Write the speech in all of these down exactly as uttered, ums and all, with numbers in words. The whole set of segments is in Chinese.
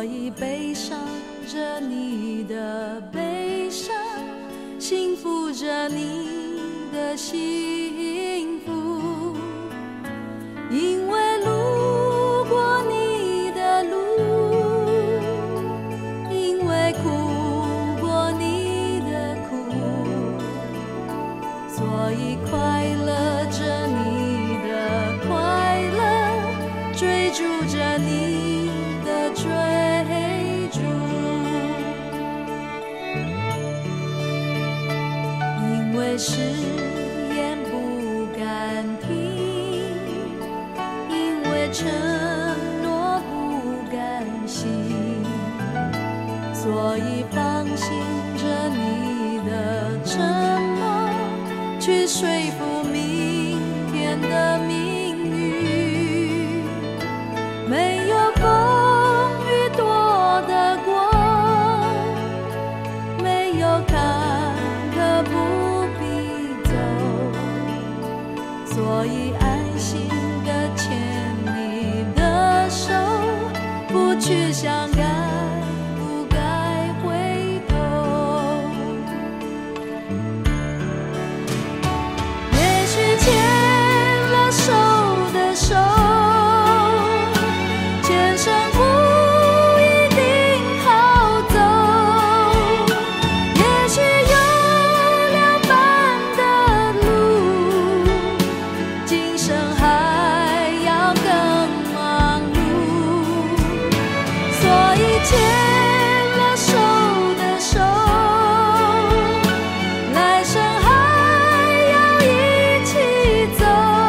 以悲伤着你的悲伤，幸福着你的幸福，因为路过你的路，因为苦过你的苦，所以快乐着你的快乐，追逐着你的追逐，因为誓言不敢听，因为承诺不甘心，所以放心着你的沉默，去说服明天的命运。没有风雨躲得过，没有坎坷不必走，所以安心地牵你的手，不去想该不该回头。也许牵了手的手，前生不一定好走，也许有两半的路，今生还要更忙碌，所以牵了手的手，来生还要一起走，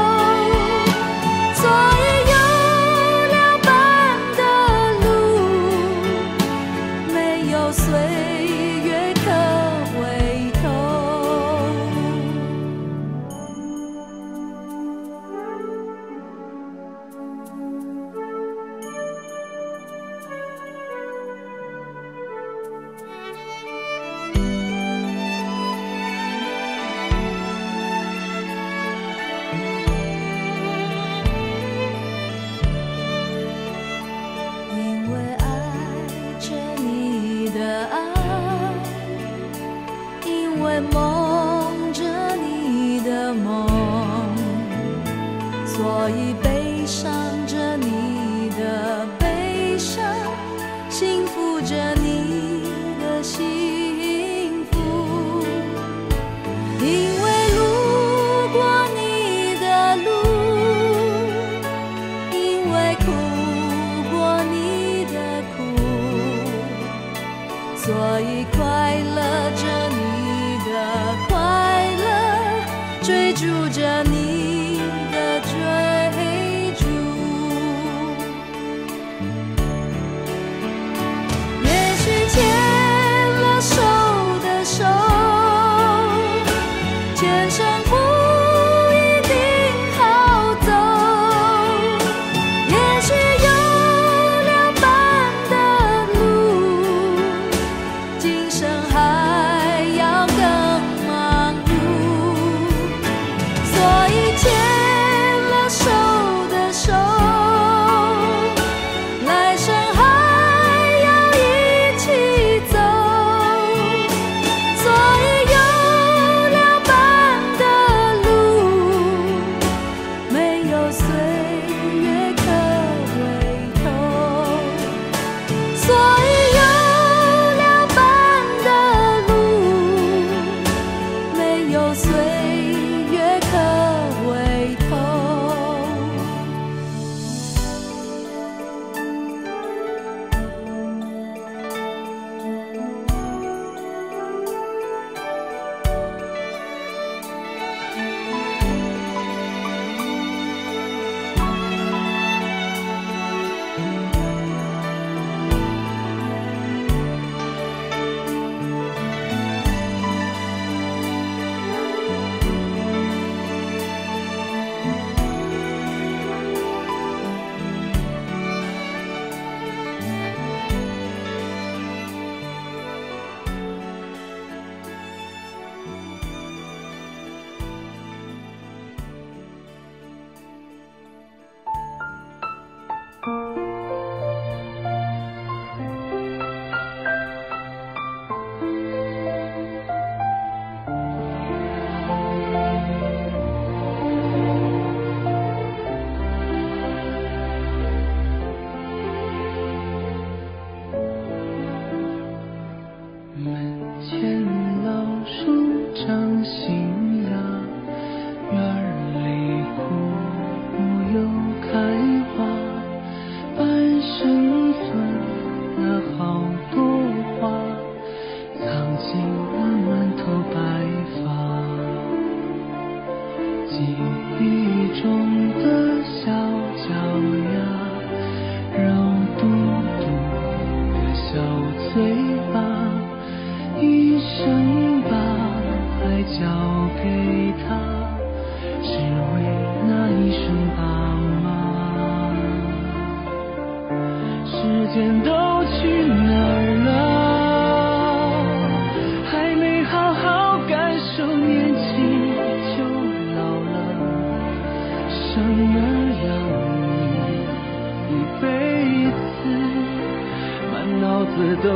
所以有两半的路，没有岁月可回头。因为爱着你的爱，因为梦着你的梦，所以悲伤着你的悲伤，幸福着你的幸福，因为路过你的路，因为苦过你的苦，所以快乐着你的快乐，追逐着你的追逐。也许牵了手的手，前生不一定好走，也许有两半的路，今生还要更忙碌，所以牵了手的手，来生还要一起走，所以有两半的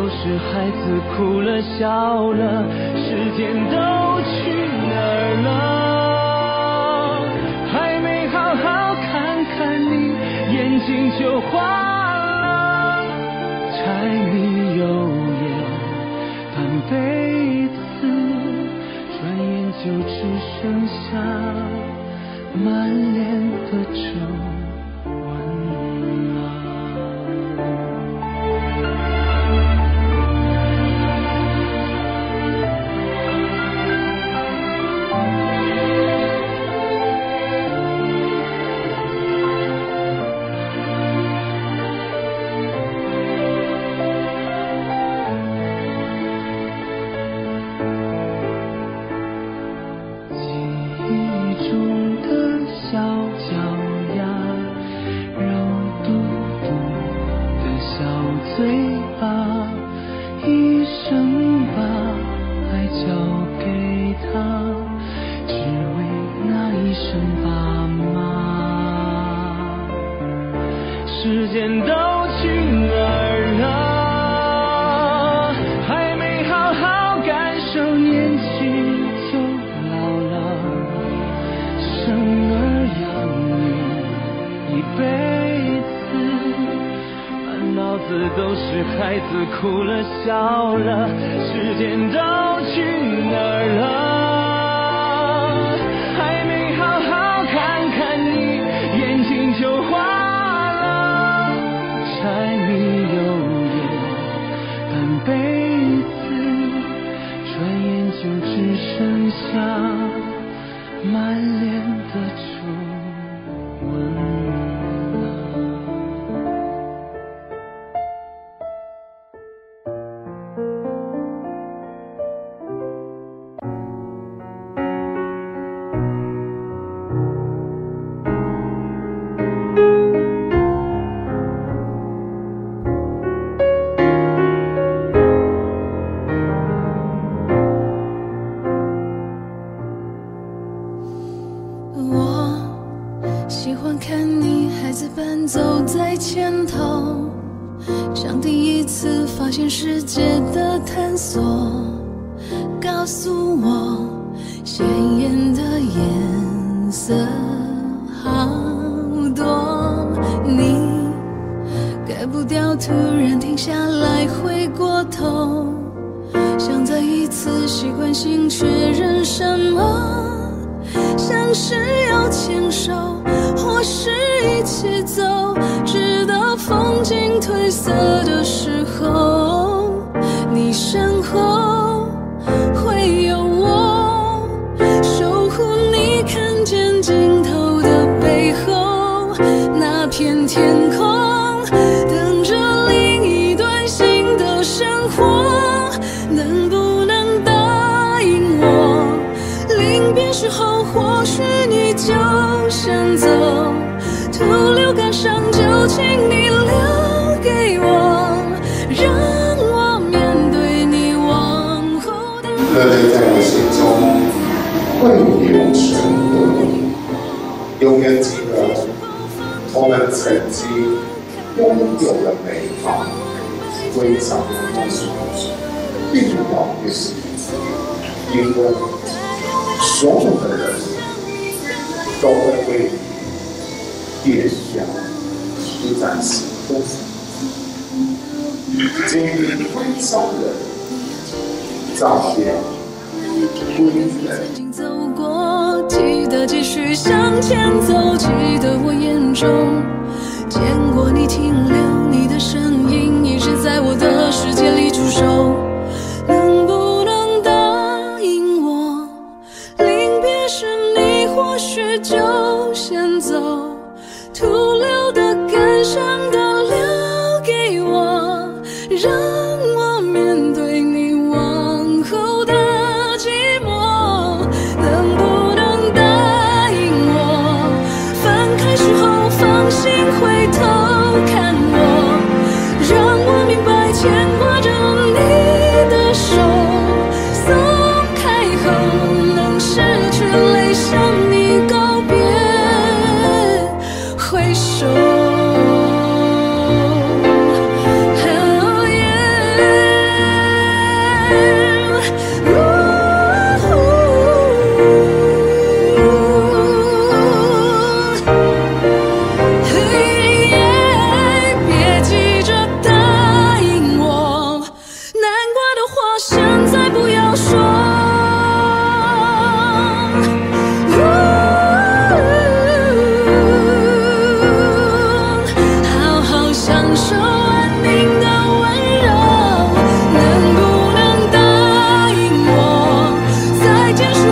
是孩子哭了笑了，时间都去哪儿了？还没好好看看你，眼睛就花了。柴米油盐半辈子，转眼就只剩下满脸的皱纹了。时间都去哪儿了？还没好好感受年轻就老了。生儿养女一辈子，满脑子都是孩子哭了笑了。时间都去哪儿了？还没好好看看你，眼睛就花。柴米油盐半辈子，转眼就只剩下满脸的皱纹了。 喜欢看你孩子般走在前头，像第一次发现世界的探索。告诉我，鲜艳的颜色好多，你改不掉，突然停下来，回过头，想再一次习惯性确认什么。像是要牵手，或是一起走，直到风景褪色的时候，你身后会有我，守护你看见尽头的背后，那片天空等着另一段新的生活。能不能答应我，临别时候或许你就先走，徒留感伤就请你留给我，让我面对你往后的。 歌就在我心中会永存的，永远记得我们曾经拥有的美好，微小的梦想，并不遥远，因为所有的人都会为你点亮一盏心灯。经历悲伤的照片，归人。 走过，记得继续向前走，记得我眼中见过你停留，你的身影一直在我的世界里驻守。能不能答应我，临别时你或许就先走，徒留的感伤的留给我，让我面对你往后的寂寞。能不能答应我，分开时候放心回头看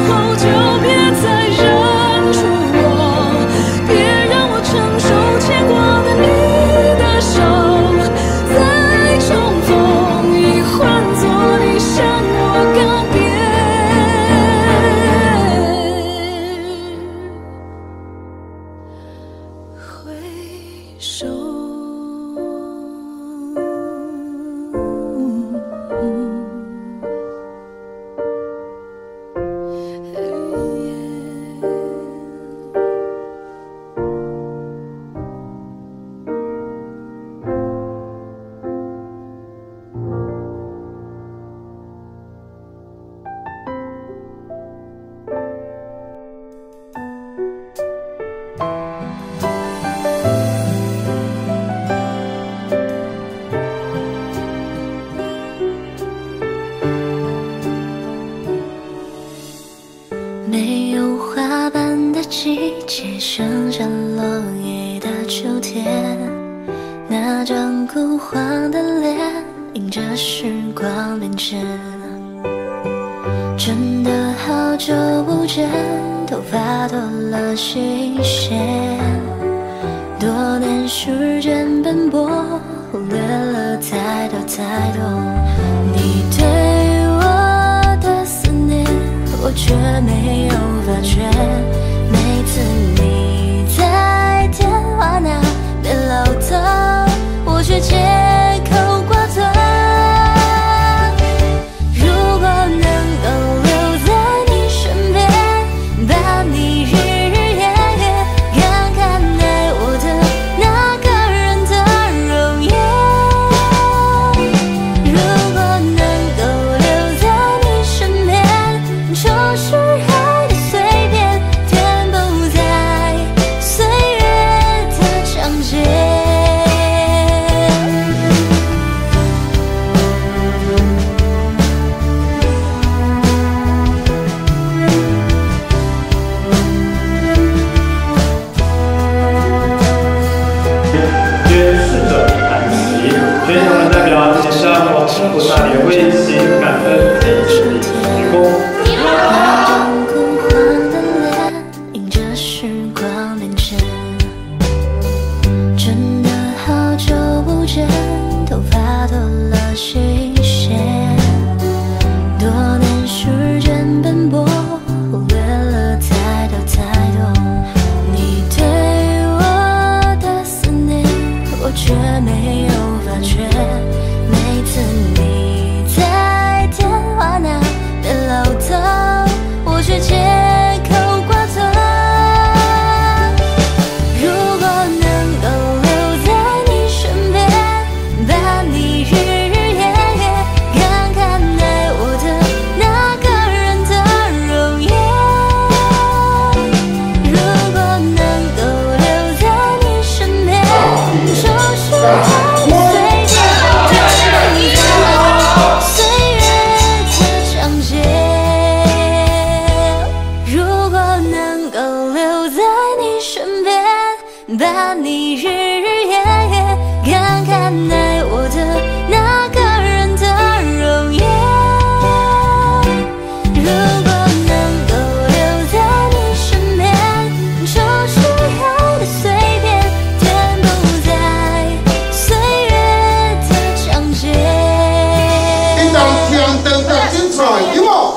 后就别再认出我，别让我承受牵挂的你的手，再重逢已换作你向我告别。回首没有花瓣的季节，剩下落叶的秋天，那张枯黄的脸迎着时光变迁，真的好久不见，头发多了些线，多年时间奔波，忽略了太多太多，你对我的思念我却没有发觉，每次你在电话那边唠叨，我却借口挂断。如果能够留在你身边，伴你日日夜夜，看看爱我的那个人的容颜。如果能够留在你身边，就是爱的随便，填补在岁月的章节。 宣誓者按席，学生们代表写下往生菩萨的微信感恩礼鞠躬。 那张枯黄的脸迎着时光变迁，真的好久不见，头发多了些线，多年时间奔波，忽略了太多太多，你对我的思念我却没有发觉，每次你在电话那边唠叨，我却借口挂断。如果能够留在你身边，伴你日日夜夜，看看爱我的那个人的容颜。如果能够留在你身边，就是爱的随便，填补在岁月的章节。如果能够留在你身边，伴你日日夜夜，看看爱我的那个人的容颜。如果能够留在你身边，就是爱的随便，填补在岁月的章节。 一张相当的精彩，有冇？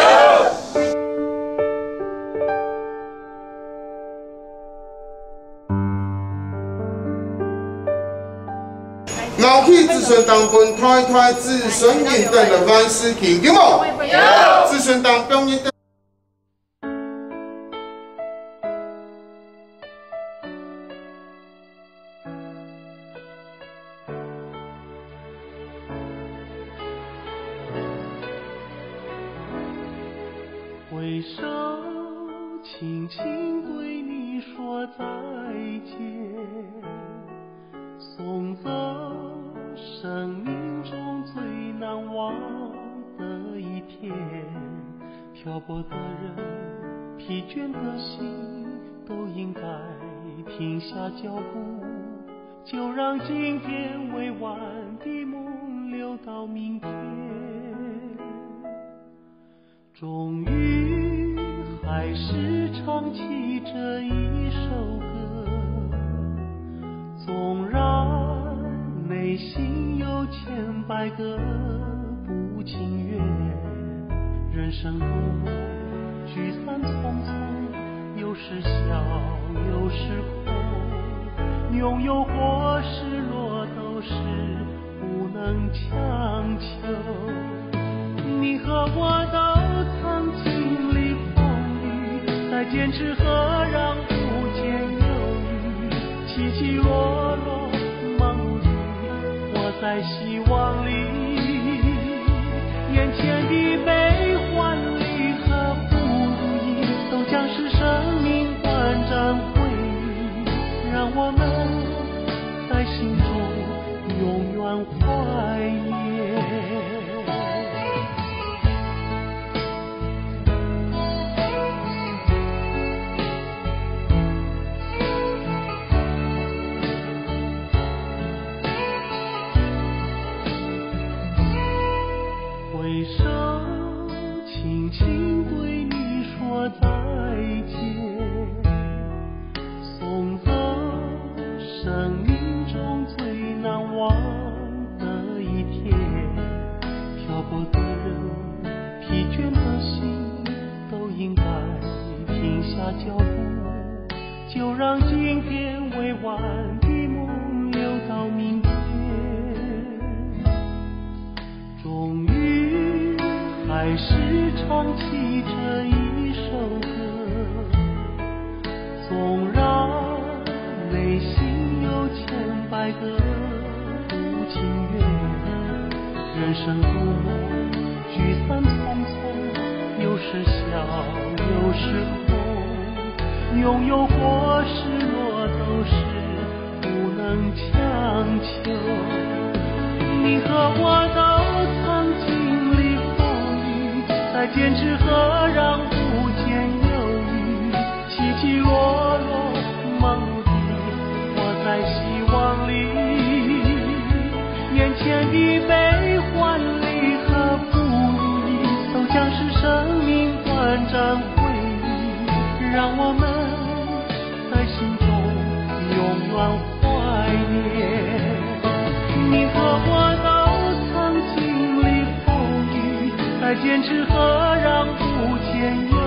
后期子孙当分太太子孙认等的万事情，有冇？有。子孙当表认等。 挥手轻轻对你说再见，送走生命中最难忘的一天。漂泊的人，疲倦的心，都应该停下脚步，就让今天未完的梦留到明天。终于唱起这一首歌，纵然内心有千百个不情愿，人生路聚散匆匆，有时笑有时哭，拥有或失落都是不能强求。你和我都曾经历风雨，在坚持和让步间犹豫，起起落落忙碌里，活在希望里。眼前的悲欢离合不如意，都将是生命短暂回忆，让我们在心中永远怀念。回首轻轻对你说再见，送走生命中最难忘的一天。漂泊的人，疲倦的心，都应该停下脚步，就让今天未完的梦留到明天。终于还是唱起这一首歌，纵然内心有千百个不情愿，人生路聚散匆匆，有时笑有时哭，拥有或失落都是不能强求。你和我都曾经历风雨，在坚持和让步间犹豫，起起落落忙碌地活在希望里。眼前的悲欢离合不如意，都将是生命短暂回忆，让我们在心中永远怀念。你和我都曾经历风雨，在坚持和让步间